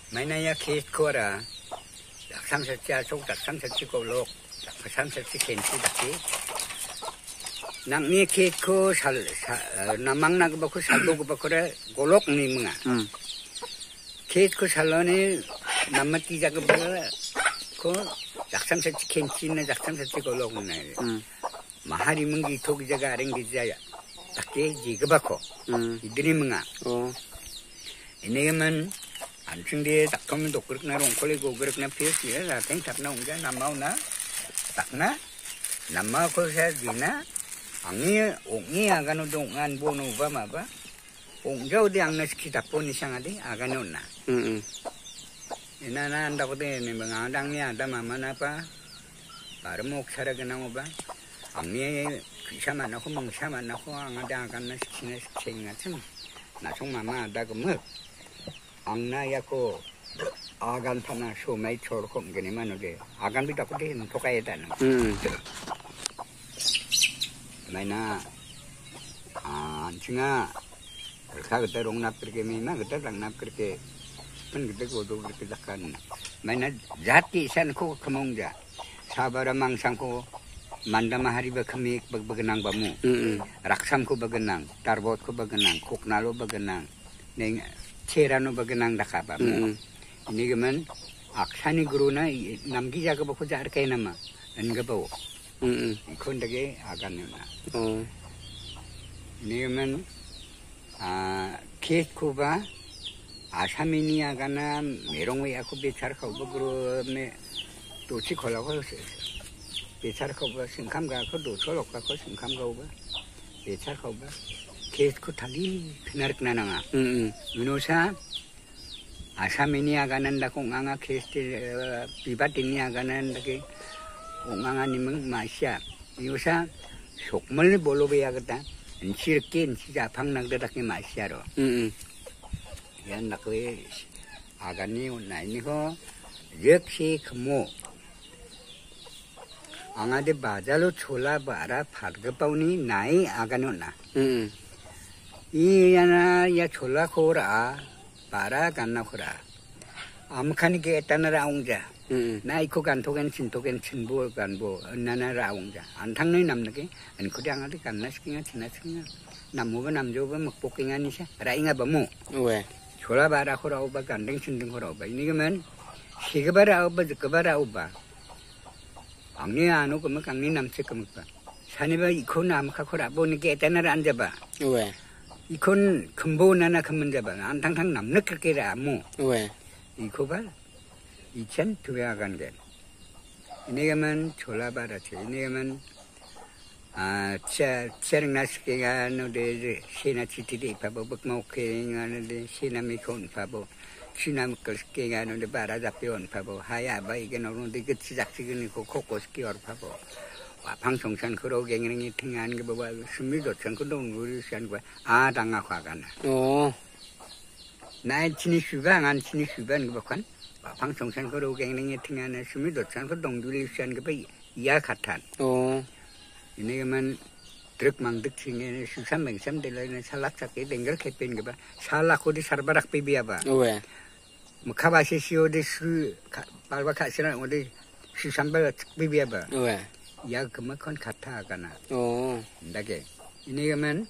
Mainaya kit kora. Samsatya sok tak samsatya kolok. Samsatya kensi daki. Nang ni kit ko sal namang nag bako saldo ko bakore golok ni mga. kit ko saloni namati jaga bakore ko samsatya kensi na samsatya kolok na. Mahari mungi tok jaga arengi jaya. Daki jiga bako. Idri mga. Ini man anjingde tak kamu dokter na rong kole goger na pies ya la teng tak na unja namau na tak na nama ko sa dina ongi agano dongan bono ba ma ba ongjau de ang nas kita poni sangade agano na ina na anda ko de ni mga dang ni ada mama na pa para mo ksara gana mo ba angni kisama na ko mong sama na ko ang ada agan na sikina sikina 참 na song mama ada ko mo angna야고 아간 파나 쇼마이 초르콤 게니만 오게 아간 비다 코데 토카에 다는 마이나 안칭아 그렇게 그때 롱납 그렇게 미마 그때 랑납 그렇게 근 그때 고도 그렇게 작간 마이나 자티 산코 커몽자 사바라 망상코 만다마 하리바 커믹 버그낭 바무 락삼코 버그낭 타르봇코 버그낭 콕나로 버그낭 네 Cerano bagenang dakaba. Ini kemen aksani guruna namgi jaga bako jar kay nama enggak bau. Ikon dage agan na. Ini kemen kes kuba asamini agana merongwe aku becar kau baguru me doci kola kau becar kau ba singkam ga kau doci lok kau singkam kau ba becar kau ba. Kesku tali kenarik nananga. Minusa asamini aganan da kung anga kesti pibat ini aganan da ke kung anga nimeng masya. Minusa sokmal ni bolo be agata. Ensirkin si japang nagda ke masya ro. Yan nakwe agani unna ini ko 역시 kemo. anga de bazalo chola bara farga pauni nai aganona. Iyana ya chola kora para ganna kora amkhani ke etana raungja na iko gantogen cintogen cinbo ganbo nana raungja antangni namnake an kudang ade ganna skinga china skinga namuba namjoba makpokinga nisa rainga bamu we chola bara kora oba gandeng cindeng kora oba ini kemen sigabara oba jekabara oba angni anu kemek angni namse kemek ba saniba iko namka kora boni ke etana ranjaba we 이건 근본하나 근문자방 안탕탕 남는 그렇게라 뭐 왜 이거 봐 이천 두야간 게 이네가만 졸라바라치 이네가만 차르나스케가 노데 시나치티디 바보 벅마오케가는데 시나미콘 바보 시나미컬스케가 노데 바라자피온 바보 하야바 이게 노는데 그 지작지근이고 코코스키 얼 바보 방송산 그러갱이는 등한 게 뭐가 숨미도 전국동 우리산 거 아당아 화가나. 나의 친이 휴방 안 친이 휴방 그 뭐간 방송산 그러갱이는 등한 숨미도 전국동 우리산 거 이야 같한. 이네만 드럭망득 칭에는 수산맹삼들에는 살락잡게 된 그렇게 뺀 거 봐. 살락고디 살바락 비비야 봐. 왜? 뭐 카바시시오데 수 발바카시나 어디 수산발 비비야 봐. 왜? Ya kemakon kata kana. Ndake. Ini kemen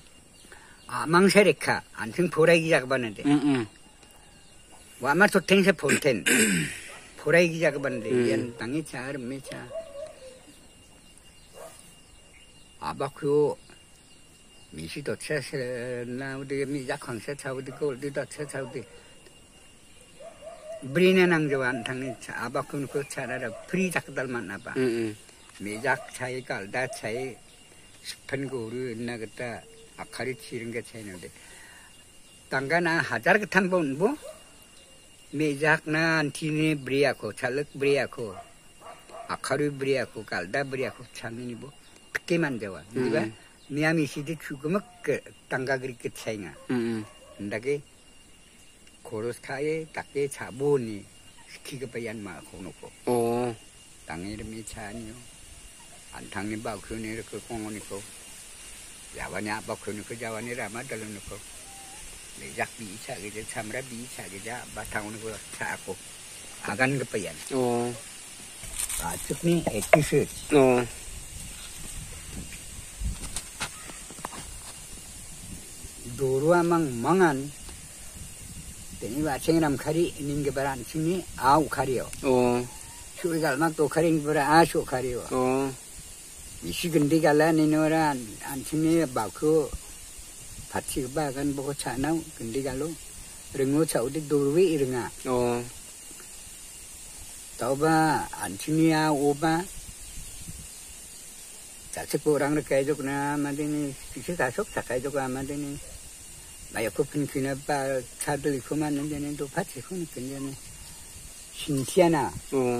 망설이카 안팅 보라기 작업하는데. 와마 토탱세 폰텐. 보라기 작업하는데 이런 땅이 잘 매차. 아바쿠 미시도 채세나 우리 미작황세 차우디 골디 차우디. 브리네 낭저한 당이 아바쿠는 그 차라라 프리 작달 만나봐. 매작 차이 깔다 차이 스펀 고르 나겠다 아카리 치는 게 차이는데 땅가나 하자르 같은 뭐 매작나 안티네 브리아코 찰럭 브리아코 아카리 브리아코 깔다 브리아코 참니 뭐 그게만 되와 네가 미야미 시디 죽으면 그 땅가 그렇게 차이나 근데 고로스카에 딱게 자본이 시키게 바얀 마 고놓고 땅에 이름이 차니요 안탕님 바크니 그 공원이고 야와냐 바크니 그 야와니 라마 달르니고 약 비차 그저 참라 비차 그저 바탕오는 거 차고 아간 그 빠얀 아 특히 액기스 도루아망 망한 때니 와생이람 카리 닌게 바란 층이 아우 카리요 슈리갈 막도 카링 바라 아쇼 카리요 이시근디 갈라니노라 안층이 바쿠 파치 바간 보고 차나 근디 갈로 릉오 차우디 도루위 이릉아 tauba anchinia oba 자책보랑 이렇게 해줬구나 만드니 기시가속 작가해줬고 만드니 나야 코픈 그나바 차들이 그만는데는 또 같이 그니까는 신기하나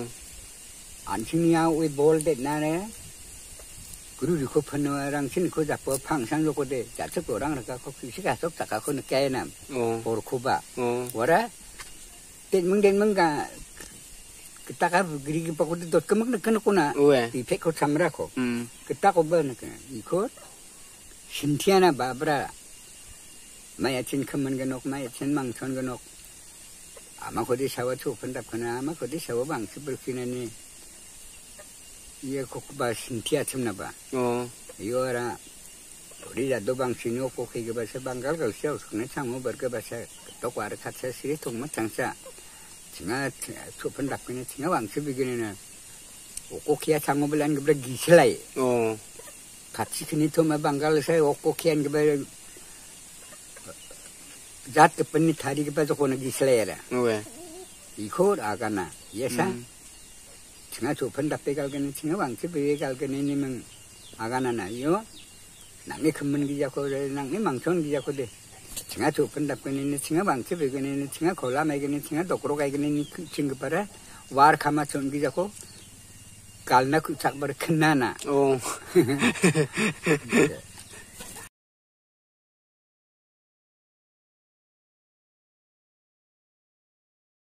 안치니야 왜 볼데 나네 그리고 코픈이랑 신고 잡고 방상로고대 자책보랑 이렇게 기시가속 작가 그는 깨나 보르코바 뭐라 된문가 kita kan gigi pakut itu kemak nak kena kuna di pekot samrako kita ko ber nak ikut sintiana babra maya chin keman genok maya chin mangson genok ama ko di sawa chu pendap kana ama ko di sawa bang seberkina ni iya ko ba sintia chimna ba iyo ra ori da do bang sinyo ko ke ba se bangal ga sia usne changmo ber ga ba se to kwa ra khatsa siri thong ma changsa 징아 수분 답변에 징아 왕수비기는 오코키야 장모블란 그보다 기슬라이 같이 그니 토마 방갈에서 오코키한 그보다 자트 뻔니 다리 그보다 고는 기슬라이라 왜 이코 아가나 예사 징아 수분 답변 갈거는 징아 왕수비기 갈거는 니면 아가나나요 남이 큰문 기자고 남이 망천 기자고 돼 징아 좁은 답변에는 징아 방치베기는 징아 골라매기는 징아 도그로가기는 징급바라 와르 카마 전기자고 갈나 그 작바르 큰나나